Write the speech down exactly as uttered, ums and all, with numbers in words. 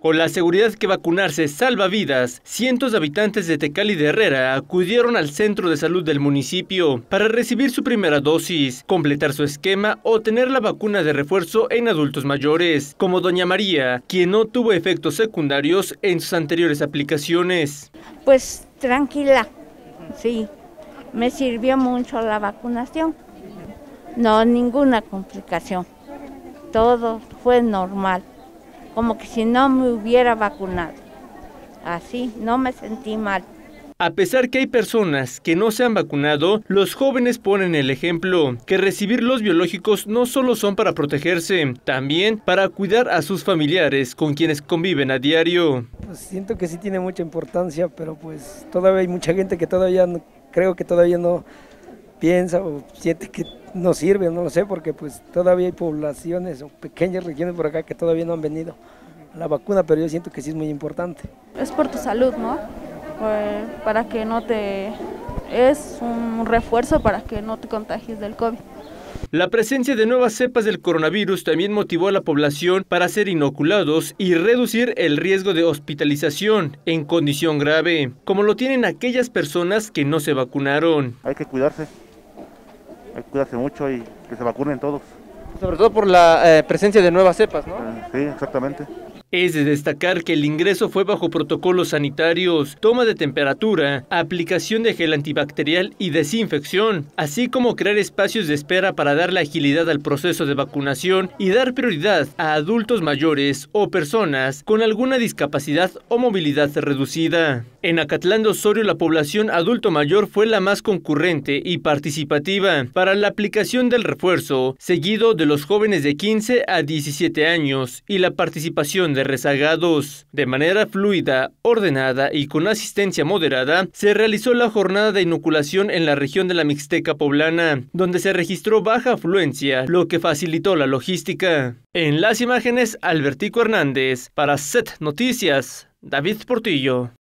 Con la seguridad que vacunarse salva vidas, cientos de habitantes de Tecali de Herrera acudieron al centro de salud del municipio para recibir su primera dosis, completar su esquema o tener la vacuna de refuerzo en adultos mayores, como doña María, quien no tuvo efectos secundarios en sus anteriores aplicaciones. Pues tranquila, sí, me sirvió mucho la vacunación, no ninguna complicación, todo fue normal, como que si no me hubiera vacunado, así no me sentí mal. A pesar que hay personas que no se han vacunado, los jóvenes ponen el ejemplo, que recibir los biológicos no solo son para protegerse, también para cuidar a sus familiares con quienes conviven a diario. Pues siento que sí tiene mucha importancia, pero pues todavía hay mucha gente que todavía no, creo que todavía no piensa o siente que no sirve, no lo sé, porque pues todavía hay poblaciones o pequeñas regiones por acá que todavía no han venido a la vacuna, pero yo siento que sí es muy importante. Es por tu salud, ¿no? Pues para que no te... es un refuerzo para que no te contagies del COVID. La presencia de nuevas cepas del coronavirus también motivó a la población para ser inoculados y reducir el riesgo de hospitalización en condición grave, como lo tienen aquellas personas que no se vacunaron. Hay que cuidarse, hay que cuidarse mucho y que se vacunen todos. Sobre todo por la eh, presencia de nuevas cepas, ¿no? Eh, sí, exactamente. Es de destacar que el ingreso fue bajo protocolos sanitarios, toma de temperatura, aplicación de gel antibacterial y desinfección, así como crear espacios de espera para darle agilidad al proceso de vacunación y dar prioridad a adultos mayores o personas con alguna discapacidad o movilidad reducida. En Acatlán de Osorio, la población adulto mayor fue la más concurrente y participativa para la aplicación del refuerzo, seguido de los jóvenes de quince a diecisiete años y la participación de rezagados. De manera fluida, ordenada y con asistencia moderada, se realizó la jornada de inoculación en la región de la Mixteca Poblana, donde se registró baja afluencia, lo que facilitó la logística. En las imágenes, Albertico Hernández, para Z Noticias, David Portillo.